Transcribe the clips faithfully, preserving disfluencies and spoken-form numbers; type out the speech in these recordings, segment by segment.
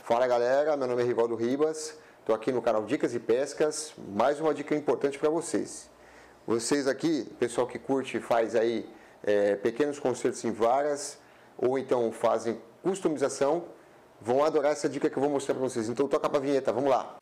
Fala galera, meu nome é Rivaldo Ribas, estou aqui no canal Dicas e Pescas, mais uma dica importante para vocês. Vocês aqui, pessoal que curte e faz aí é, pequenos concertos em varas, ou então fazem customização, vão adorar essa dica que eu vou mostrar para vocês. Então toca para a vinheta, vamos lá!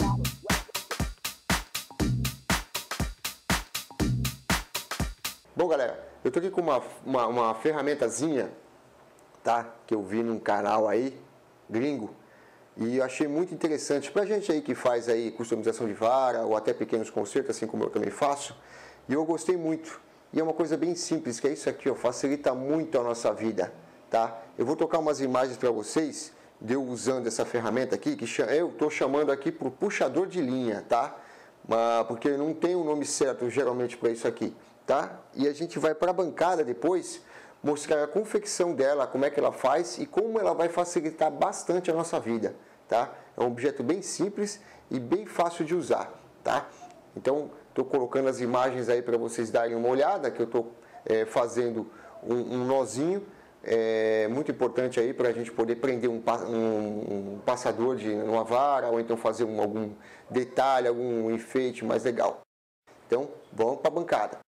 Bom galera, eu estou aqui com uma, uma, uma ferramentazinha, tá? Que eu vi num canal aí, gringo. E eu achei muito interessante pra gente aí que faz aí customização de vara ou até pequenos concertos, assim como eu também faço. E eu gostei muito. E é uma coisa bem simples, que é isso aqui, ó, facilita muito a nossa vida, tá? Eu vou tocar umas imagens para vocês de eu usando essa ferramenta aqui, que eu tô chamando aqui pro puxador de linha, tá? Mas, porque não tem um nome certo geralmente para isso aqui, tá? E a gente vai para a bancada depois mostrar a confecção dela, como é que ela faz e como ela vai facilitar bastante a nossa vida, tá? É um objeto bem simples e bem fácil de usar, tá? Então, estou colocando as imagens aí para vocês darem uma olhada, que eu estou é, fazendo um, um nozinho, é, muito importante aí para a gente poder prender um, um, um passador de uma vara, ou então fazer um, algum detalhe, algum enfeite mais legal. Então, vamos para a bancada.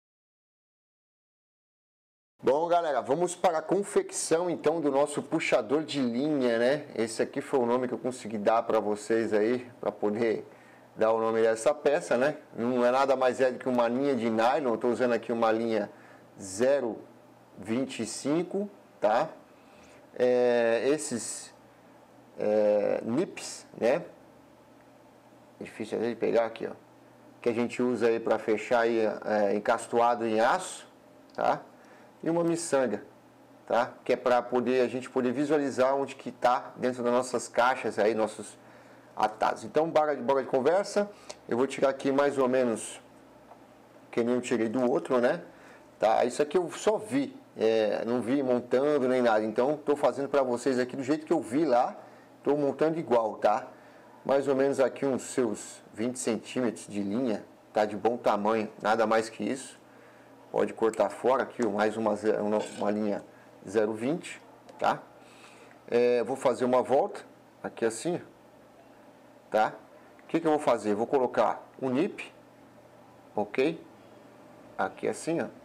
Bom galera, vamos para a confecção então do nosso puxador de linha, né? Esse aqui foi o nome que eu consegui dar para vocês aí, para poder dar o nome dessa peça, né? Não é nada mais é do que uma linha de nylon, eu estou usando aqui uma linha zero vírgula vinte e cinco, tá? É, esses é, nips, né? É difícil de pegar aqui, ó. Que a gente usa aí para fechar aí, é, encastoado em aço, tá? E uma miçanga, tá? Que é para poder a gente poder visualizar onde que tá dentro das nossas caixas aí, nossos atados. Então, bora de bora de conversa. Eu vou tirar aqui mais ou menos que nem eu tirei do outro, né? Tá? Isso aqui eu só vi, é, não vi montando nem nada. Então, estou fazendo para vocês aqui do jeito que eu vi lá. Estou montando igual, tá? Mais ou menos aqui uns seus vinte centímetros de linha, tá? De bom tamanho, nada mais que isso. Pode cortar fora aqui, mais uma, uma linha zero vírgula vinte, tá? É, vou fazer uma volta, aqui assim, tá? O que que eu vou fazer? Vou colocar um nip, ok? Aqui assim, ó.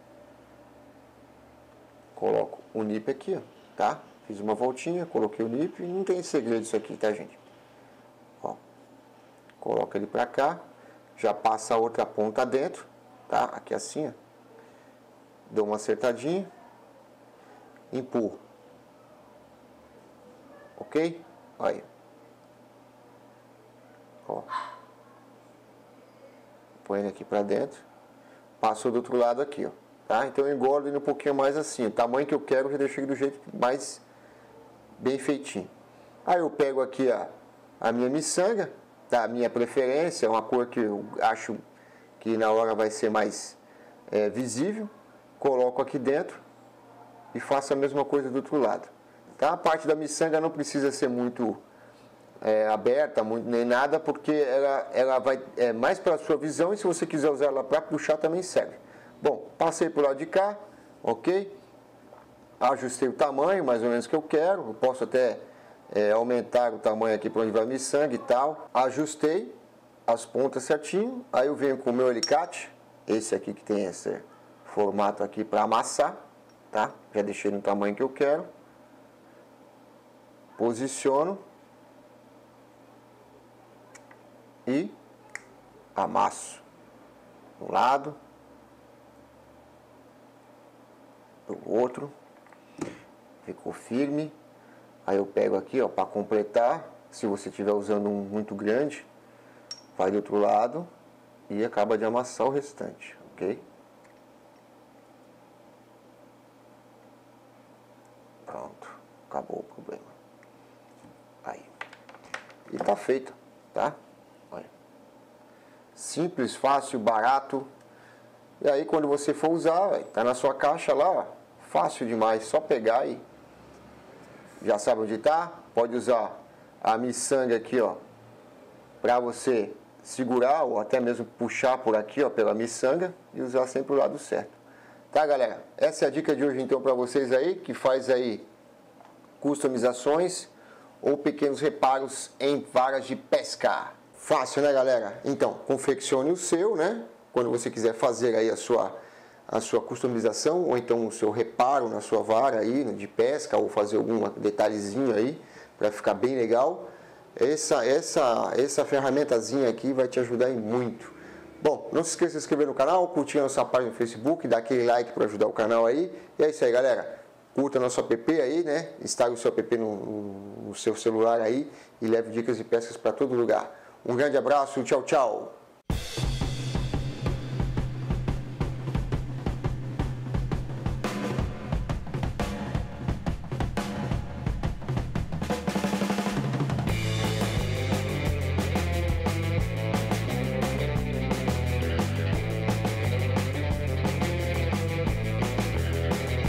Coloco o nip aqui, ó, tá? Fiz uma voltinha, coloquei o nip, não tem segredo isso aqui, tá, gente? Ó, coloca ele pra cá, já passa a outra ponta dentro, tá? Aqui assim, ó. Dou uma acertadinha, empurro, ok? Aí, ó, põe ele aqui pra dentro, passo do outro lado aqui, ó, tá? Então eu engordo ele um pouquinho mais assim, o tamanho que eu quero, eu deixo ele do jeito mais bem feitinho. Aí eu pego aqui a, a minha miçanga, tá? A minha preferência, é uma cor que eu acho que na hora vai ser mais é, visível. Coloco aqui dentro e faço a mesma coisa do outro lado, tá? A parte da miçanga não precisa ser muito é, aberta, muito, nem nada, porque ela, ela vai é, mais para a sua visão, e se você quiser usar ela para puxar também serve. Bom, passei por lado de cá, ok? Ajustei o tamanho, mais ou menos que eu quero, eu posso até é, aumentar o tamanho aqui para onde vai a miçanga e tal. Ajustei as pontas certinho, aí eu venho com o meu alicate, esse aqui que tem esse formato aqui para amassar, tá? Já deixei no tamanho que eu quero. Posiciono e amasso um lado, do outro. Ficou firme. Aí eu pego aqui, ó, para completar. Se você estiver usando um muito grande, vai do outro lado e acaba de amassar o restante, ok? Pronto, acabou o problema. Aí. E tá feito, tá? Olha. Simples, fácil, barato. E aí quando você for usar, véio, tá na sua caixa lá, ó, fácil demais, só pegar e já sabe onde tá. Pode usar a miçanga aqui, ó, pra você segurar ou até mesmo puxar por aqui, ó, pela miçanga e usar sempre o lado certo. Tá, galera? Essa é a dica de hoje, então, para vocês aí, que faz aí customizações ou pequenos reparos em varas de pesca. Fácil, né, galera? Então, confeccione o seu, né? Quando você quiser fazer aí a sua, a sua customização, ou então o seu reparo na sua vara aí de pesca, ou fazer algum detalhezinho aí, para ficar bem legal. Essa, essa, essa ferramentazinha aqui vai te ajudar em muito. Bom, não se esqueça de se inscrever no canal, curtir a nossa página no Facebook, dar aquele like para ajudar o canal aí. E é isso aí, galera. Curta nosso app aí, né? Instale o seu app no, no seu celular aí e leve dicas de pescas para todo lugar. Um grande abraço, tchau, tchau.